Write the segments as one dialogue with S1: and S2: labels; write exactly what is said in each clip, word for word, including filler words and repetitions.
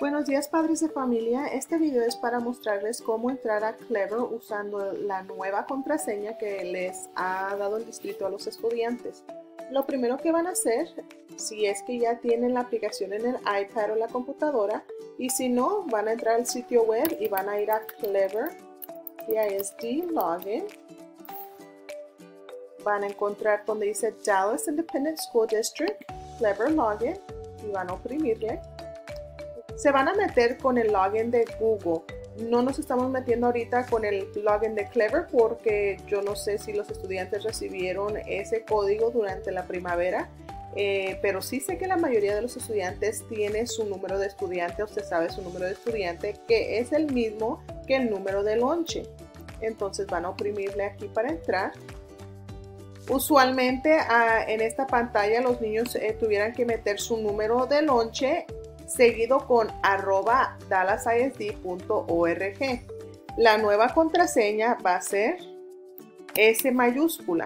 S1: Buenos días, padres de familia. Este video es para mostrarles cómo entrar a Clever usando la nueva contraseña que les ha dado el distrito a los estudiantes. Lo primero que van a hacer, si es que ya tienen la aplicación en el iPad o la computadora, y si no, van a entrar al sitio web y van a ir a Clever, C I S D Login. Van a encontrar donde dice Dallas Independent School District, Clever Login, y van a oprimirle. Se van a meter con el login de Google. No nos estamos metiendo ahorita con el login de Clever porque yo no sé si los estudiantes recibieron ese código durante la primavera, eh, pero sí sé que la mayoría de los estudiantes tiene su número de estudiante, usted sabe su número de estudiante, que es el mismo que el número de lonche. Entonces van a oprimirle aquí para entrar. Usualmente ah, en esta pantalla los niños eh, tuvieran que meter su número de lonche seguido con arroba dallas I S D punto org. La nueva contraseña va a ser S mayúscula.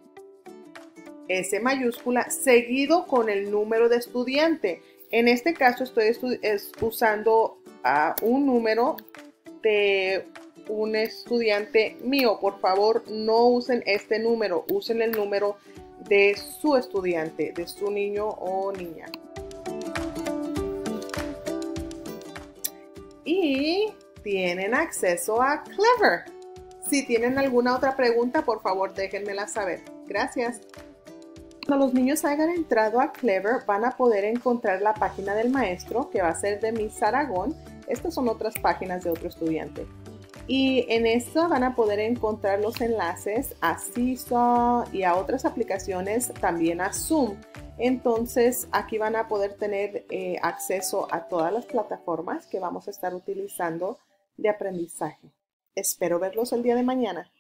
S1: S mayúscula seguido con el número de estudiante. En este caso estoy usando uh, un número de un estudiante mío. Por favor, no usen este número, usen el número de su estudiante, de su niño o niña. Y tienen acceso a Clever. Si tienen alguna otra pregunta, por favor déjenmela saber. Gracias. Cuando los niños hayan entrado a Clever, van a poder encontrar la página del maestro, que va a ser de Miss Aragón. Estas son otras páginas de otro estudiante. Y en esta van a poder encontrar los enlaces a Seesaw y a otras aplicaciones, también a Zoom. Entonces aquí van a poder tener eh, acceso a todas las plataformas que vamos a estar utilizando de aprendizaje. Espero verlos el día de mañana.